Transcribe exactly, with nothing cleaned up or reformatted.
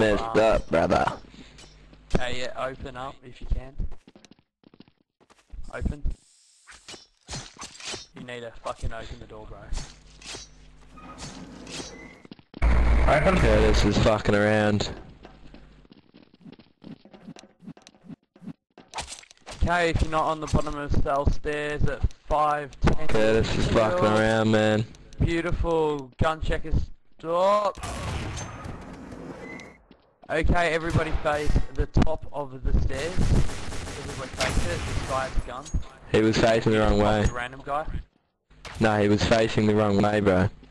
messed um, up, brother. Okay, yeah, open up if you can. Open. You need to fucking open the door, bro. Open. Curtis is fucking around. Okay, if you're not on the bottom of cell stairs at five ten. Curtis is fucking around, man. Beautiful. Gun checker, stop. Okay, everybody face the top of the stairs. Everybody face it. This guy has a gun. He was facing the wrong way. Random guy. No, he was facing the wrong way, bro.